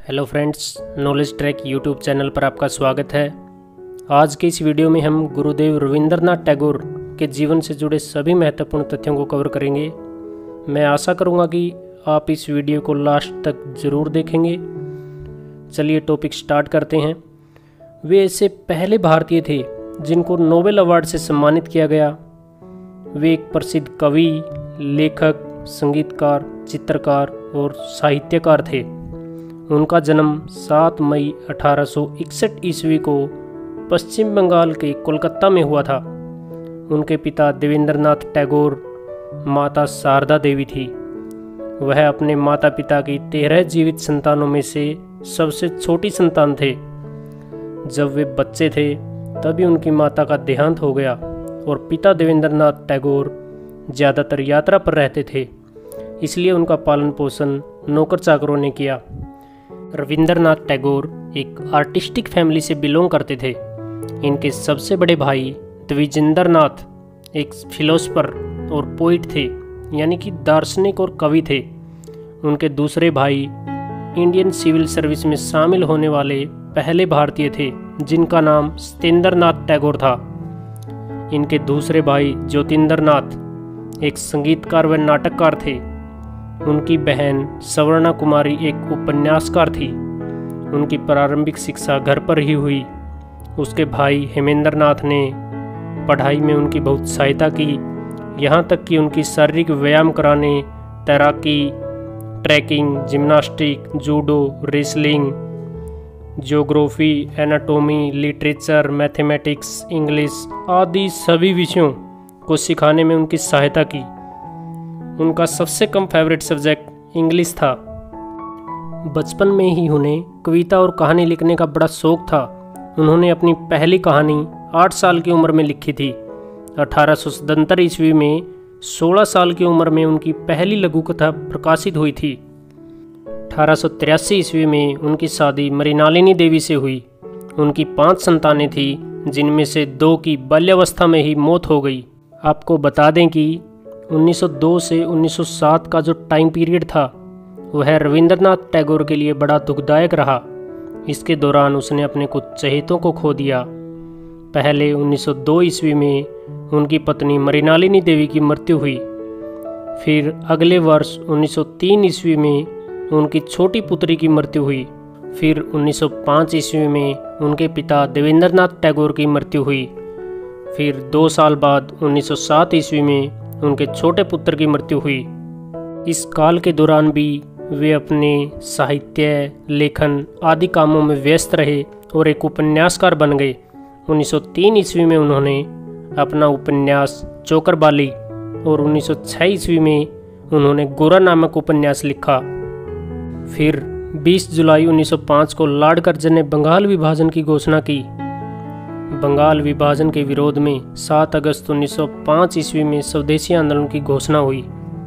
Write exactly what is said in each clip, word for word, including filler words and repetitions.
Hello friends, knowledge track YouTube channel पर आपका स्वागत है। आज के इस वीडियो में हम गुरुदेव रविंद्रनाथ टैगोर के जीवन से जुड़े सभी महत्वपूर्ण तथ्यों को कवर करेंगे। मैं आशा करूंगा कि आप इस वीडियो को लास्ट तक ज़रूर देखेंगे। चलिए टॉपिक स्टार्ट करते हैं। वे ऐसे पहले भारतीय थे जिनको नोबेल अवार्ड से सम्मानित किया गया। वे एक प्रसिद्ध कवि, लेखक, संगीतकार, चित्रकार और साहित्यकार थे। उनका जन्म सात मई अठारह सौ इकसठ ईस्वी को पश्चिम बंगाल के कोलकाता में हुआ था। उनके पिता देवेंद्रनाथ टैगोर, माता शारदा देवी थी। वह अपने माता पिता की तेरह जीवित संतानों में से सबसे छोटी संतान थे। जब वे बच्चे थे तभी उनकी माता का देहांत हो गया और पिता देवेंद्रनाथ टैगोर ज़्यादातर यात्रा पर रहते थे, इसलिए उनका पालन पोषण नौकर चाकरों ने किया। रविंद्रनाथ टैगोर एक आर्टिस्टिक फैमिली से बिलोंग करते थे। इनके सबसे बड़े भाई द्विजेंद्रनाथ एक फिलोसफर और पोइट थे, यानी कि दार्शनिक और कवि थे। उनके दूसरे भाई इंडियन सिविल सर्विस में शामिल होने वाले पहले भारतीय थे, जिनका नाम सत्येंद्रनाथ टैगोर था। इनके दूसरे भाई ज्योतिंद्रनाथ एक संगीतकार व नाटककार थे। उनकी बहन सवर्णा कुमारी एक उपन्यासकार थी। उनकी प्रारंभिक शिक्षा घर पर ही हुई। उसके भाई हेमेंद्रनाथ ने पढ़ाई में उनकी बहुत सहायता की, यहाँ तक कि उनकी शारीरिक व्यायाम कराने, तैराकी, trekking, gymnastics, judo, wrestling, geography, anatomy, literature, mathematics, English आदि सभी विषयों को सिखाने में उनकी सहायता की। उनका सबसे कम फेवरेट सब्जेक्ट इंग्लिश था। बचपन में ही उन्हें कविता और कहानी लिखने का बड़ा शौक था। उन्होंने अपनी पहली कहानी आठ साल की उम्र में लिखी थी। अठारह सौ सतहत्तर ईस्वी में सोलह साल की उम्र में उनकी पहली लघु कथा प्रकाशित हुई थी। अठारह सौ तिरासी ईस्वी में उनकी शादी मृणालिनी देवी से हुई। उनकी पांच संतानें थीं, जिनमें से दो की बाल्यावस्था में ही मौत हो गई। आपको बता दें कि उन्नीस सौ दो से उन्नीस सौ सात का जो टाइम पीरियड था वह रविंद्रनाथ टैगोर के लिए बड़ा दुखदायक रहा। इसके दौरान उसने अपने कुछ चहेतों को खो दिया। पहले उन्नीस सौ दो ईस्वी में उनकी पत्नी मृणालिनी देवी की मृत्यु हुई। फिर अगले वर्ष उन्नीस सौ तीन ईस्वी में उनकी छोटी पुत्री की मृत्यु हुई। फिर उन्नीस सौ पाँच ईस्वी में उनके पिता देवेंद्रनाथ टैगोर की मृत्यु हुई। फिर दो साल बाद उन्नीस सौ सात ईस्वी में उनके छोटे पुत्र की मृत्यु हुई। इस काल के दौरान भी वे अपने साहित्य, लेखन आदि कामों में व्यस्त रहे और एक उपन्यासकार बन गए। उन्नीस सौ तीन ईस्वी में उन्होंने अपना उपन्यास चोकरबाली और उन्नीस सौ छह ईस्वी में उन्होंने गोरा नामक उपन्यास लिखा। फिर बीस जुलाई उन्नीस सौ पाँच को लॉर्ड कर्जन ने बंगाल विभाजन की घोषणा की। बंगाल विभाजन के विरोध में सात अगस्त उन्नीस सौ पाँच ईस्वी में स्वदेशी आंदोलन की घोषणा हुई।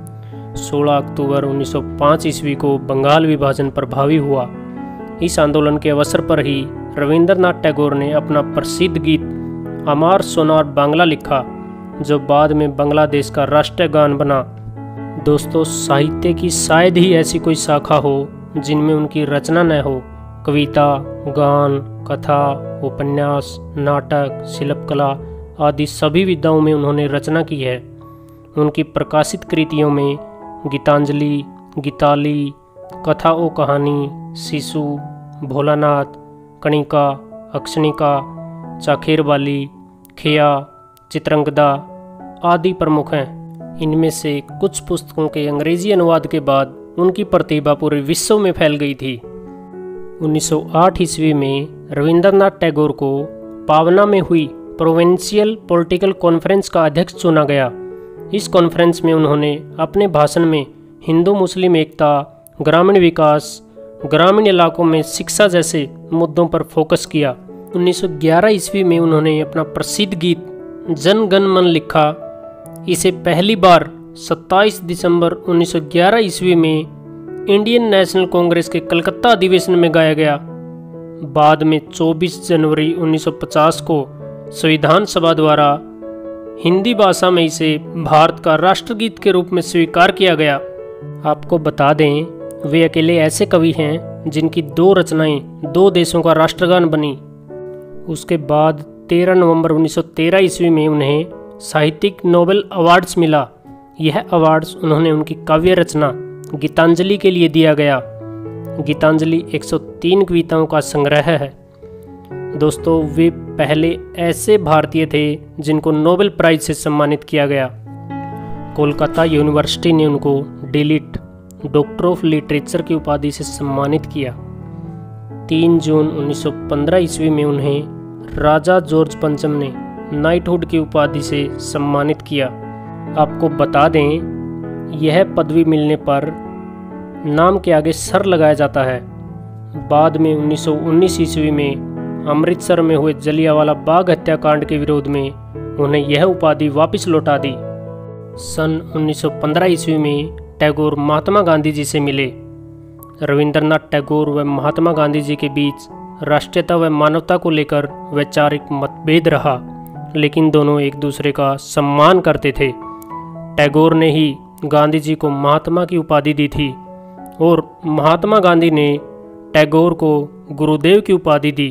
सोलह अक्टूबर उन्नीस सौ पाँच ईस्वी को बंगाल विभाजन प्रभावी हुआ। इस आंदोलन के अवसर पर ही रविंद्रनाथ टैगोर ने अपना प्रसिद्ध गीत अमार सोनार बांग्ला लिखा, जो बाद में बांग्लादेश का राष्ट्रीय गान बना। दोस्तों, साहित्य की शायद ही ऐसी कोई शाखा हो जिनमें उनकी रचना न हो। कविता, गान, कथा, उपन्यास, नाटक, शिल्पकला आदि सभी विधाओं में उन्होंने रचना की है। उनकी प्रकाशित कृतियों में गीतांजलि, गीताली, कथा ओ कहानी, शिशु, भोलानाथ, कणिका, अक्षणिका, चाखेरवाली, खिया, चित्रंगदा आदि प्रमुख हैं। इनमें से कुछ पुस्तकों के अंग्रेजी अनुवाद के बाद उनकी प्रतिभा पूरे विश्व में फैल गई थी। उन्नीस सौ आठ ईस्वी में रविंद्रनाथ टैगोर को पावना में हुई प्रोविंशियल पॉलिटिकल कॉन्फ्रेंस का अध्यक्ष चुना गया। इस कॉन्फ्रेंस में उन्होंने अपने भाषण में हिंदू मुस्लिम एकता, ग्रामीण विकास, ग्रामीण इलाकों में शिक्षा जैसे मुद्दों पर फोकस किया। उन्नीस सौ ग्यारह ईस्वी में उन्होंने अपना प्रसिद्ध गीत जन गण मन लिखा। इसे पहली बार सत्ताईस दिसंबर उन्नीस सौ ग्यारह ईस्वी में इंडियन नेशनल कांग्रेस के कलकत्ता अधिवेशन में गाया गया। बाद में चौबीस जनवरी उन्नीस सौ पचास को संविधान सभा द्वारा हिंदी भाषा में इसे भारत का राष्ट्रगीत के रूप में स्वीकार किया गया। आपको बता दें, वे अकेले ऐसे कवि हैं जिनकी दो रचनाएं दो देशों का राष्ट्रगान बनी। उसके बाद तेरह नवंबर उन्नीस सौ तेरह ईस्वी में उन्हें साहित्यिक नोबेल अवार्ड्स मिला। यह अवार्ड्स उन्होंने उनकी काव्य रचना गीतांजलि के लिए दिया गया। गीतांजलि एक सौ तीन कविताओं का संग्रह है। दोस्तों, वे पहले ऐसे भारतीय थे जिनको नोबेल प्राइज से सम्मानित किया गया। कोलकाता यूनिवर्सिटी ने उनको डिलिट डॉक्टर ऑफ लिटरेचर की उपाधि से सम्मानित किया। तीन जून उन्नीस सौ पंद्रह ईस्वी में उन्हें राजा जॉर्ज पंचम ने नाइटहुड की उपाधि से सम्मानित किया। आपको बता दें, यह पदवी मिलने पर नाम के आगे सर लगाया जाता है। बाद में उन्नीस सौ उन्नीस ईस्वी में अमृतसर में हुए जलियांवाला बाग हत्याकांड के विरोध में उन्हें यह उपाधि वापस लौटा दी। सन उन्नीस सौ पंद्रह ईस्वी में टैगोर महात्मा गांधी जी से मिले। रविंद्रनाथ टैगोर व महात्मा गांधी जी के बीच राष्ट्रीयता व मानवता को लेकर वैचारिक मतभेद रहा, लेकिन दोनों एक दूसरे का सम्मान करते थे। टैगोर ने ही गांधी जी को महात्मा की उपाधि दी थी और महात्मा गांधी ने टैगोर को गुरुदेव की उपाधि दी।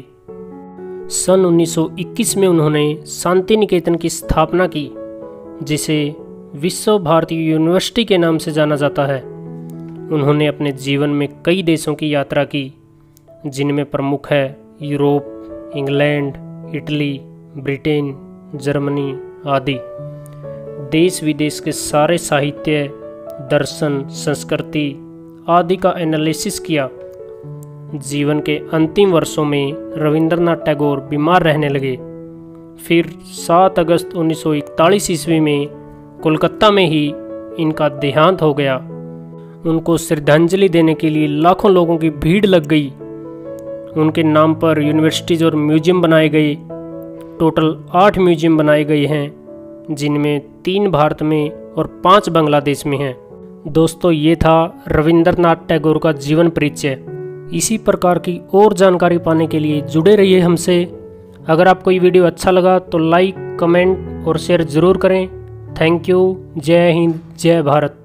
सन उन्नीस सौ इक्कीस में उन्होंने शांति निकेतन की स्थापना की, जिसे विश्व भारती यूनिवर्सिटी के नाम से जाना जाता है। उन्होंने अपने जीवन में कई देशों की यात्रा की, जिनमें प्रमुख है Europe, England, Italy, Britain, Germany आदि। देश विदेश के सारे साहित्य, दर्शन, संस्कृति आदि का एनालिसिस किया। जीवन के अंतिम वर्षों में रविंद्रनाथ टैगोर बीमार रहने लगे। फिर सात अगस्त उन्नीस सौ इकतालीस ईस्वी में कोलकाता में ही इनका देहांत हो गया। उनको श्रद्धांजलि देने के लिए लाखों लोगों की भीड़ लग गई। उनके नाम पर यूनिवर्सिटीज और म्यूजियम बनाए गए। टोटल आठ म्यूजियम बनाए गए हैं, जिनमें तीन भारत में और पांच बांग्लादेश में हैं। दोस्तों, ये था रविंद्रनाथ टैगोर का जीवन परिचय। इसी प्रकार की और जानकारी पाने के लिए जुड़े रहिए हमसे। अगर आपको ये वीडियो अच्छा लगा तो लाइक, कमेंट और शेयर ज़रूर करें। Thank you. जय हिंद, जय भारत।